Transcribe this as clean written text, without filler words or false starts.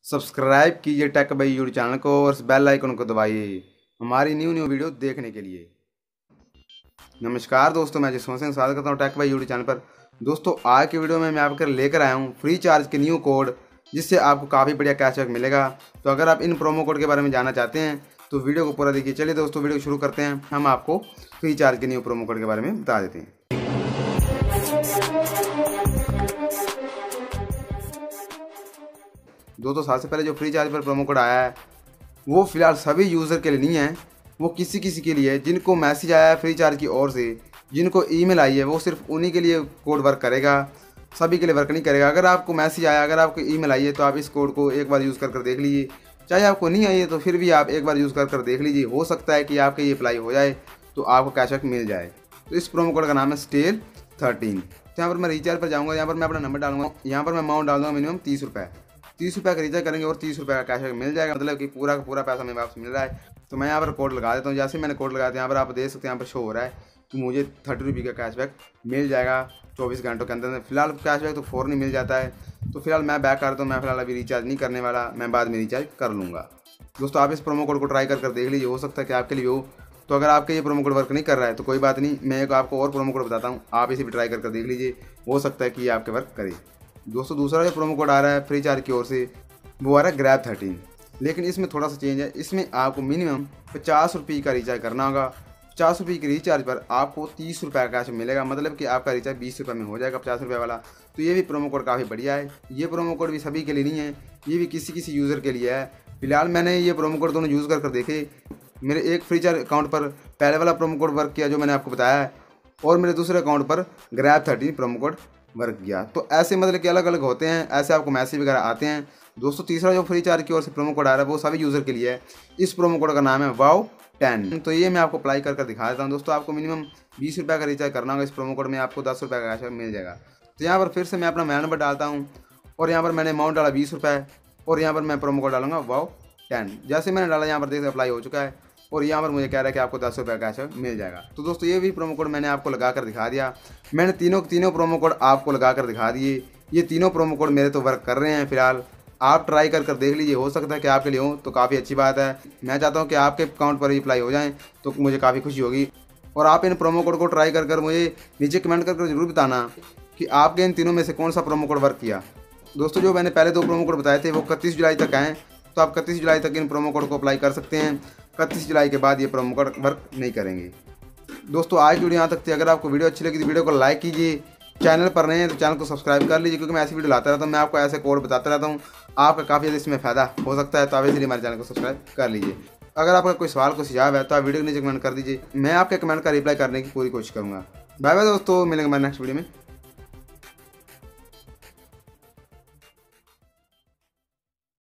Subscribe कीजिए take by YouTube channel को और बेल आइकन को दबाइए हमारी न्यू वीडियो देखने के लिए। नमस्कार दोस्तों, मैं जिसमें से स्वागत करता हूँ टेक बाई यूट्यूब चैनल पर। दोस्तों आज की वीडियो में मैं आपको लेकर आया हूँ फ्री चार्ज के न्यू कोड, जिससे आपको काफ़ी बढ़िया कैशबैक मिलेगा। तो अगर आप इन प्रोमो कोड के बारे में जानना चाहते हैं तो वीडियो को पूरा देखिए। चलिए दोस्तों वीडियो शुरू करते हैं। हम आपको फ्री चार्ज के न्यू प्रोमो कोड के बारे में बता देते हैं। दोस्तों सबसे पहले जो फ्री चार्ज पर प्रोमो कोड आया है वो फिलहाल सभी यूज़र के लिए नहीं है, वो किसी के लिए है। जिनको मैसेज आया है फ्री चार्ज की ओर से, जिनको ईमेल आई है, वो सिर्फ उन्हीं के लिए कोड वर्क करेगा, सभी के लिए वर्क नहीं करेगा। अगर आपको मैसेज आया, अगर आपको ईमेल आई है तो आप इस कोड को एक बार यूज़ कर देख लीजिए। चाहे आपको नहीं आई है तो फिर भी आप एक बार यूज़ कर देख लीजिए। हो सकता है कि आपके ये अप्लाई हो जाए तो आपको कैशबैक मिल जाए। तो इस प्रोमो कोड का नाम है STALE13। तो यहाँ पर मैं रिचार्ज पर जाऊँगा, यहाँ पर मैं अपना नंबर डालूंगा, यहाँ पर मैं अमाउंट डाल दूँगा मिनिमम 30 रुपये। 30 रुपये का रिचार्ज करेंगे और 30 रुपये का कैशबैक मिल जाएगा, मतलब कि पूरा का पूरा पैसा हमें वापस मिल रहा है। तो मैं यहाँ पर कोड लगा देता हूँ। जैसे मैंने कोड लगाया यहाँ पर आप देख सकते हैं, यहाँ पर शो हो रहा है कि मुझे 30 रुपये का कैशबैक मिल जाएगा 24 घंटों के अंदर। फिलहाल कैशबैक तो फ़ौरन ही मिल जाता है। तो फिलहाल मैं बैक करता हूँ। मैं फिलहाल अभी रिचार्ज नहीं करने वाला, मैं बाद में रिचार्ज कर लूँगा। दोस्तों आप इस प्रोमो कोड को ट्राई कर देख लीजिए, हो सकता है कि आपके लिए हो। तो अगर आपके ये प्रोमो कोड वर्क नहीं कर रहा है तो कोई बात नहीं, मैं एक आपको और प्रोमो कोड बताता हूँ, आप इसे भी ट्राई कर देख लीजिए, हो सकता है कि ये आपके वर्क करे। दोस्तों दूसरा जो प्रोमो कोड आ रहा है फ्री चार्ज की ओर से वो आ रहा है GRAB13, लेकिन इसमें थोड़ा सा चेंज है। इसमें आपको मिनिमम 50 रुपये का रिचार्ज करना होगा। 50 रुपये के रिचार्ज पर आपको 30 रुपये का कैश मिलेगा, मतलब कि आपका रिचार्ज 20 रुपये में हो जाएगा 50 रुपये वाला। तो ये भी प्रोमो कोड काफ़ी बढ़िया है। ये प्रोमो कोड भी सभी के लिए नहीं है, ये भी किसी यूज़र के लिए है। फिलहाल मैंने ये प्रोमो कोड दोनों यूज़ कर देखे। मेरे एक फ्री चार्ज अकाउंट पर पहले वाला प्रोमो कोड वर्क किया जो मैंने आपको बताया है, और मेरे दूसरे अकाउंट पर GRAB13 प्रोमो कोड वर्क किया। तो ऐसे मतलब कि अलग अलग होते हैं, ऐसे आपको मैसेज वगैरह आते हैं। दोस्तों तीसरा जो फ्री चार्ज की ओर से प्रोमो कोड आ रहा है वो सभी यूज़र के लिए है। इस प्रोमो कोड का नाम है WOW10। तो ये मैं आपको अप्लाई कर दिखा देता हूँ। दोस्तों आपको मिनिमम 20 रुपये का रिचार्ज करना होगा। इस प्रोमो कोड में आपको 10 रुपये का कैशबैक मिल जाएगा। तो यहाँ पर फिर से मैं अपना मोबाइल नंबर डालता हूँ और यहाँ पर मैंने अमाउंट डाला 20 रुपये और यहाँ पर मैं प्रोमो कोड डालूंगा WOW10। जैसे मैंने डाला यहाँ पर देखिए अप्लाई हो चुका है और यहाँ पर मुझे कह रहा है कि आपको 10 रुपये का कैशबैक मिल जाएगा। तो दोस्तों ये भी प्रोमो कोड मैंने आपको लगा कर दिखा दिया। मैंने तीनों प्रोमो कोड आपको लगा कर दिखा दिए। ये तीनों प्रोमो कोड मेरे तो वर्क कर रहे हैं। फिलहाल आप ट्राई कर देख लीजिए, हो सकता है कि आपके लिए हो तो काफ़ी अच्छी बात है। मैं चाहता हूँ कि आपके अकाउंट पर ही अप्लाई हो जाएँ तो मुझे काफ़ी खुशी होगी। और आप इन प्रोमो कोड को ट्राई कर मुझे नीचे कमेंट कर जरूर बताना कि आपके इन तीनों में से कौन सा प्रोमो कोड वर्क किया। दोस्तों जो मैंने पहले 2 प्रोमो कोड बताए थे वो 31 जुलाई तक आएँ, तो आप 31 जुलाई तक इन प्रोमो कोड को अप्लाई कर सकते हैं। 31 जुलाई के बाद ये प्रोमो कोड वर्क नहीं करेंगे। दोस्तों आज की वीडियो यहाँ तक थी। अगर आपको वीडियो अच्छी लगी तो वीडियो को लाइक कीजिए, चैनल पर नए हैं तो चैनल को सब्सक्राइब कर लीजिए, क्योंकि मैं ऐसी वीडियो लाता रहता हूँ, मैं आपको ऐसे कोड बताता रहता हूँ, आपका काफ़ी ज़्यादा इसमें फ़ायदा हो सकता है। तो आप इसलिए हमारे चैनल को सब्सक्राइब कर लीजिए। अगर आपका कोई सवाल को सुझाव है तो आप वीडियो के नीचे कमेंट कर दीजिए, मैं आपके कमेंट का रिप्लाई करने की पूरी कोशिश करूँगा। बाय बाय दोस्तों, मिलेंगे हमारे नेक्स्ट वीडियो में।